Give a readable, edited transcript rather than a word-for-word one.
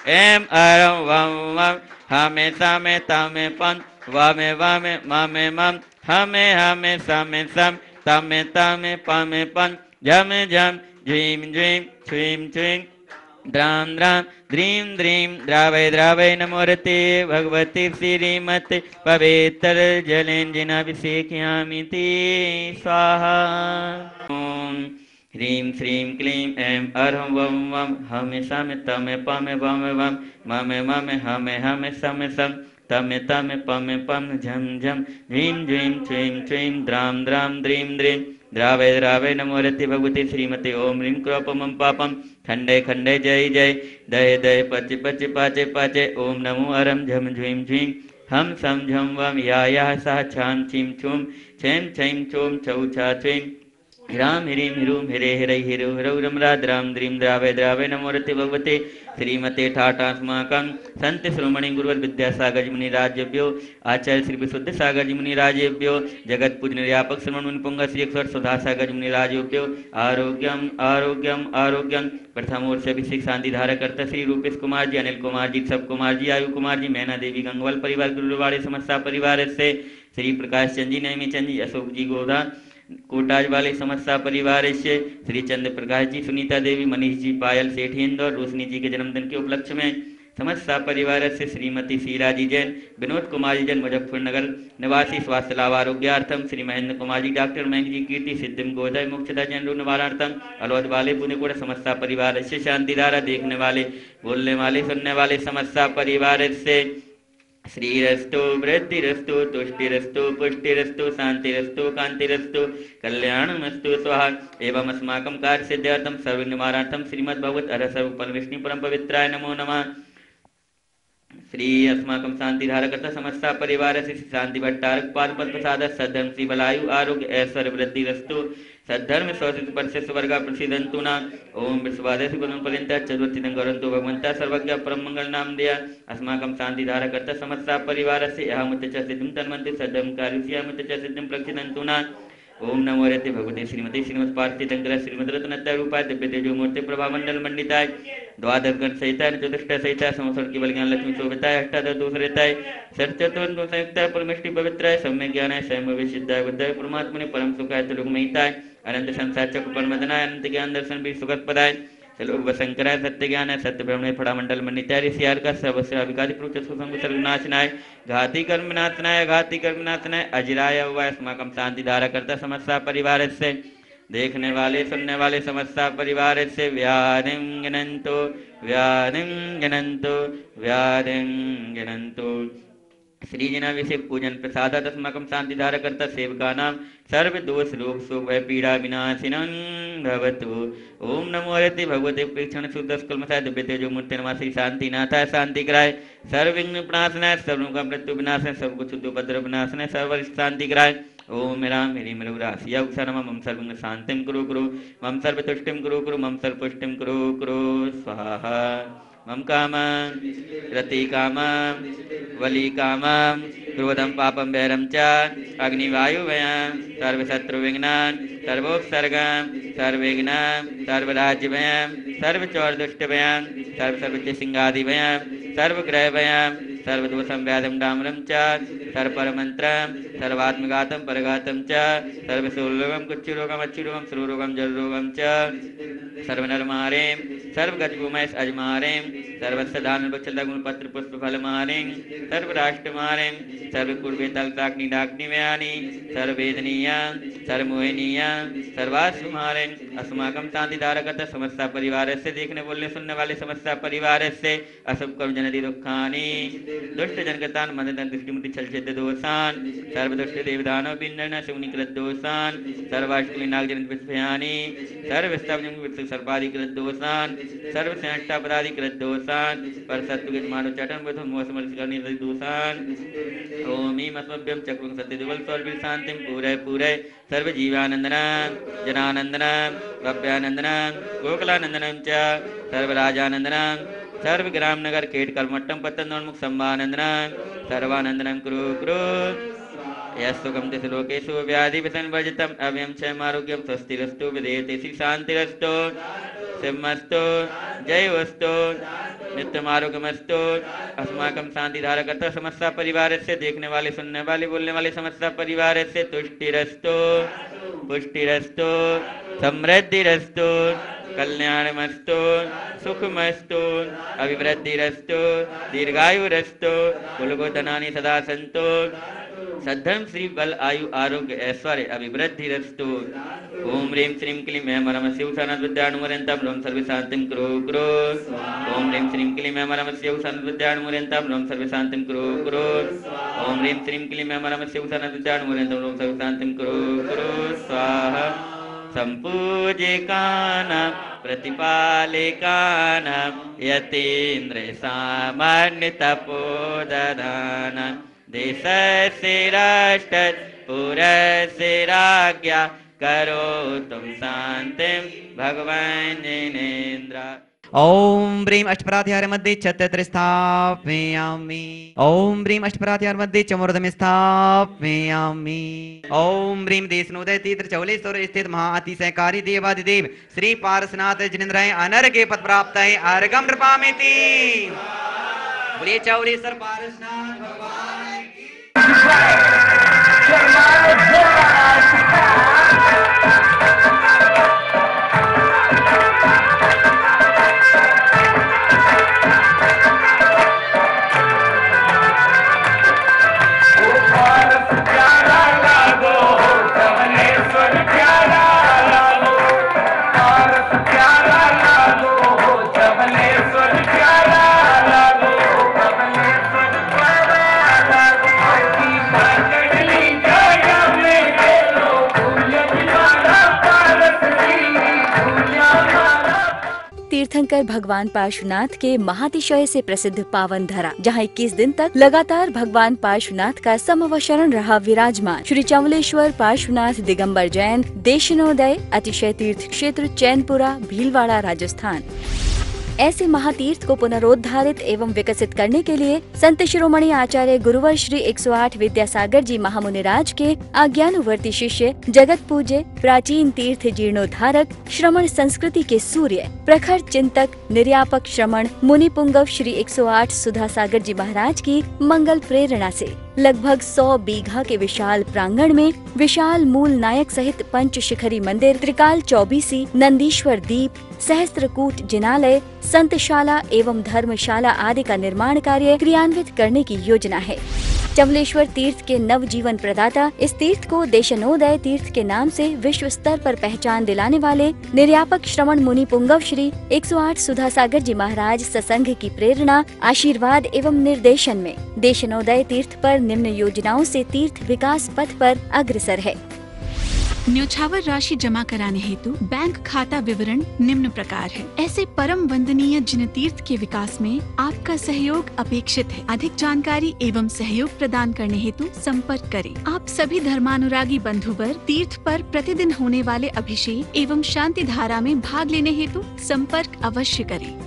M अरम वम वम हमे सामे तामे पम वामे वामे मामे मम हमे हमे सामे सम तामे तामे पामे पम झम झम झीम झीम छ्वीम छ्वीम द्राम द्राम द्रीं द्रीं द्रावय द्रावय नमोरते भगवती श्रीमते पवित्र जलेन ते स्वाहा ओम ह्रीं श्रीं क्लीं ऐं अरहं वं वं हमे समे तमे पमे वमे वम ममे ममे हमे हमे समे सम तमे तमे पमे पम झम झम ह्रीं ह्रीं छ्वीं छ्वीं द्रां द्रां द्रीं द्रीं द्रावय द्रावय नमोरति भगवती श्रीमते ओम ह्रीं क्रोपमं पापम खंडे खंडे जय जय दय दय पच पच पाचे पाचे ओम नमो अरम झम झ्वीं झ्वीं हम सम झम वम या सह छाम छीम छूम छैम छैम छोम छौ छा छ्वीं ह्रां ह्रीं ह्रूं हिरे हिरै हिरौ ह्रौ रम्रा द्रां द्रीं द्रावय द्रावय नमोरते भगवते श्रीमते ठाटास्माकं संत श्रोमणि गुरुवर विद्यासागर मुनि राजेभ्यो आचार्य श्री विशुद्ध सागर मुनि राजेभ्यो जगत पूजन व्यापक श्रवण मुनि पुंग श्री 108 सुधा सागर मुनि राजेभ्यो आरोग्यम आरोग्यम आरोग्यम प्रथम ओर से अभिषेक शांति धारा करता श्री रूपेश कुमार जी अनिल कुमार जी सब कुमार जी आयु कुमार जी मैना देवी गंगवाल परिवार गुरुवाड़े समस्या परिवार से श्री प्रकाश चंद जी नैमी चंद जी अशोक जी गोधा कोटाज वाले समस्या परिवार से श्री चंद्र प्रकाश जी सुनीता देवी मनीष जी पायल सेठी इंदौर रोशनी जी के जन्मदिन के उपलक्ष्य में समस्या परिवार से श्रीमती शीला जी जैन विनोद कुमार जी जैन मुजफ्फरनगर निवासी स्वास्थ्य लाभ आरोग्यार्थम श्री महेंद्र कुमार जी डॉक्टर मयंक जी कीर्ति सिद्धिम गोदय मुख्यता जैन निवारणार्थम अलौद वाले पुण्यकोट समस्या परिवार से शांतिधारा देखने वाले बोलने वाले सुनने वाले समस्या परिवार से श्रीरस्तु वृद्धिरस्तु तुष्टिरस्तु पुष्टिरस्तु शांतिरस्तु कांतिरस्तु कल्याणमस्तु स्वाहा एवं अस्माकं कार्य सिद्ध्यर्थम सर्व निवारणार्थम श्रीमद्भगवत अरह सर्वफल विष्णु परम पवित्राय नमो नमः श्री अस्माकं शांति धारकर्ता समस्या परिवार से शांति भट्टारक पाद पद प्रसाद सद्धर्म श्री बलायु आरोग्य ऐश्वर्य वृद्धि रस्तु सद्धर्म स्वसित परसे स्वर्ग प्रसिद्धंतु ना ओम विश्वादेश गुणं फलिंता चतुर्थिनं गौरंतु भगवंता सर्वज्ञ परम मंगल नाम दिया अस्माकं शांति धारकर्ता समस्या परिवार से अहमत च सिद्धिं तन्मन्ते सद्धर्म कार्य अहमत च सिद्धिं प्रक्षिदंतु ना ओम नमो रते भगवते श्रीमती श्रीमद पार्थिव शंकर श्रीमद रत्नत्य रूपाय दिव्य तेजो मूर्ति प्रभा मंडल मंडिताय द्वादश गण सहिता चतुष्ट सहिता संवत्सर की बल ज्ञान लक्ष्मी शोभिताय अष्टादश दूसरेताय सचतुर्थ संयुक्ताय परमेष्टि पवित्राय सम्य ज्ञानाय स्वयं विशुद्धाय बुद्धाय परमात्मने परम सुखाय त्रिलोकमहिताय अनंत संसार चक्र परमदनाय अनंत ज्ञान दर्शन भी सुखद पदाय चलो शंकराय सत्य ज्ञान है सत्य ब्रह्मणे फड़ा मंडल मनित्यारि सियार का सर्वस्व अभिकादि प्रोच सुसंग सर्वनाशनाय घाती कर्म नाशनाय अजराय हुआ अस्माकं शांति धारा करता समस्या परिवार से देखने वाले सुनने वाले समस्या परिवार से व्याधिं गिनंतो श्री जनाभिषेक पूजन प्रसादात अस्माकं शांति धारा करता सेवका नाम सर्व दोष रोग शोक भय पीड़ा विनाशिनं भवतु ओम नमो रते भगवते प्रेक्षण शुद्ध स्कलमसाय दिव्य तेजो मूर्ति नमः श्री शांतिनाथाय शांति कराय सर्व विघ्न विनाशनाय सर्व का मृत्यु विनाशनाय सर्व कुछ उपद्रव विनाशनाय सर्व शांति कराय ओम राम मेरी मरुरासिया उक्षरम मम सर्वं शांतिं कुरु कुरु मम सर्व तुष्टिं कुरु कुरु मम सर्व पुष्टिं कुरु कुरु स्वाहा मम कामं रति कामं वली कामं क्रोधं पापं वैरं च अग्निवायुव्ययं सर्वशत्रुविघ्नान् सर्वोपसर्गं सर्वविघ्नं सर्वराज्यव्ययं सर्वचौरदुष्टव्ययं सर्वसर्वचिसिंहादिव्ययं सर्वग्रहव्ययं सर्वदोषं व्याधिं डामरं च सर्वपरमन्त्रं सर्वात्मघातं परघातं च सर्वशूलरोगं कुच्छरोगं अच्छुरोगं श्रूरोगं जलरोगं च सर्वनरमारें सर्वगजभूमैस् अजमारें सर्वस्वधानुपक्षलगुणपत्र पुष्पफलमारें सर्वराष्ट्रमारें सर्वकुर्वेतल्काग्निडाग्निव्यानि सर्ववेदनीयां सर्वमोहिनीयां सर्वास्वमारें अस्माकं शांतिधारकर्ता समस्या परिवार से देखने बोलने सुनने वाले समस्या परिवार से अशुभ कर्म जनति दुखानि दुष्ट जनकतान मदन दृष्टिमुति छलछेद दोषान सर्वदुष्ट देवदानव बिन्नन शिवनिकृत दोषान सर्वाष्टमी नागजन विस्फयानि सर्वस्तवजं सर्वाधिकृत दोषान सर्वसेष्टापराधिकृत दोषान परसत्वगित मानव चटन वधु मोसमर्षकर्णि दोषान ओम ईं अस्मभ्यं चक्रुं सत्यदिवल स्वर्भिः शान्तिं पूरय सर्वजीवानन्दनं जनानन्दनं भव्यानन्दनं गोकुलानन्दनं च सर्वराजानन्दनं सर्वग्रामनगर केटकलमट्टं पतनोन्मुख सम्मानन्दनं सर्वानन्दनं कुरु कुरु यस्सुखं दिश लोकेषु व्याधिविसंवर्जितम् अभयं क्षयमारोग्यं स्वस्तिरस्तु विधेयते शान्तिरस्तु सिंहस्तु जयोस्तु नित्यमारोग्यमस्तु। अस्माकं शांतिधारकर्ता समस्त परिवार से देखने वाले सुनने वाले बोलने वाले समस्त परिवार से तुष्टिरस्तु पुष्टिरस्तु समृद्धिरस्तु कल्याणमस्तु सुखमस्तु अभिवृद्धिरस्तु दीर्घायुरस्तु कुलगोधनानि सदा सन्तु सद्धर्म श्री बल आयु आरोग्य ऐश्वर्य अभिवृद्धिरस्तु। ओम ह्रीं श्रीं क्लीं ऐं परम शिव सनद्विद्यानुमोदन्तं ह्रौं सर्वे शान्तिं कुरु कुरु। ओम ह्रीं श्रीं क्लीं ऐं परम शिव सनद्विद्यानुमोदन्तं ह्रौं सर्वे शान्तिं कुरु कुरु। ओम ह्रीं श्रीं क्लीं ऐं परम शिव सनद्विद्यानुमोदन्तं ह्रौं सर्वे शान्तिं कुरु कुरु। स्वाहा। संपूजिकानां प्रतिपालिकानां यतीन्द्र सामान्य तपोदधानां देशस्य राष्ट्र पुरस्य राज्ञा करोतु शान्तिं भगवान् जिनेन्द्र। ओम ब्रीं अष्टपराध्याय मध्ये छत्र स्थापयामि। ओम ब्रीं अष्टपराध्याय मध्ये चमूर्धम स्थापयामि। ओम ब्रीं देशनोदय तीर्थ चौलेश्वर स्थित महाअतिशयकारी देवादिदेव श्री पारसनाथ जिनेन्द्राय अनर्घ के पद प्राप्त है अर्घम नृपामिति। बोलिए चौलेश्वर पारसनाथ भगवान की। तीर्थंकर भगवान पार्श्वनाथ के महातिशय से प्रसिद्ध पावन धरा, जहाँ 21 दिन तक लगातार भगवान पार्श्वनाथ का समवशरण रहा विराजमान। श्री चमलेश्वर पार्श्वनाथ दिगंबर जैन देशनोदय अतिशय तीर्थ क्षेत्र चैनपुरा भीलवाड़ा राजस्थान। ऐसे महातीर्थ को पुनरोद्धारित एवं विकसित करने के लिए संत शिरोमणि आचार्य गुरुवर श्री 108 विद्यासागर जी महामुनिराज के आज्ञानुवर्ती शिष्य जगत पूज्य प्राचीन तीर्थ जीर्णोद्धारक श्रमण संस्कृति के सूर्य प्रखर चिंतक निर्यापक श्रमण मुनि पुंगव श्री 108 सुधासागर जी महाराज की मंगल प्रेरणा से लगभग 100 बीघा के विशाल प्रांगण में विशाल मूल नायक सहित पंच शिखरी मंदिर, त्रिकाल चौबीसी, नंदीश्वर दीप, सहस्त्रकूट जिनालय, संतशाला एवं धर्मशाला आदि का निर्माण कार्य क्रियान्वित करने की योजना है। चमलेश्वर तीर्थ के नव जीवन प्रदाता इस तीर्थ को देशनोदय तीर्थ के नाम से विश्व स्तर पर पहचान दिलाने वाले निर्यापक श्रमण मुनि पुंगव श्री 108 सुधासागर जी महाराज सत्संग की प्रेरणा, आशीर्वाद एवं निर्देशन में देशनोदय तीर्थ पर निम्न योजनाओं से तीर्थ विकास पथ पर अग्रसर है। न्योछावर राशि जमा कराने हेतु बैंक खाता विवरण निम्न प्रकार है। ऐसे परम वंदनीय जिन तीर्थ के विकास में आपका सहयोग अपेक्षित है। अधिक जानकारी एवं सहयोग प्रदान करने हेतु संपर्क करें। आप सभी धर्मानुरागी बंधुवर तीर्थ पर प्रतिदिन होने वाले अभिषेक एवं शांति धारा में भाग लेने हेतु संपर्क अवश्य करें।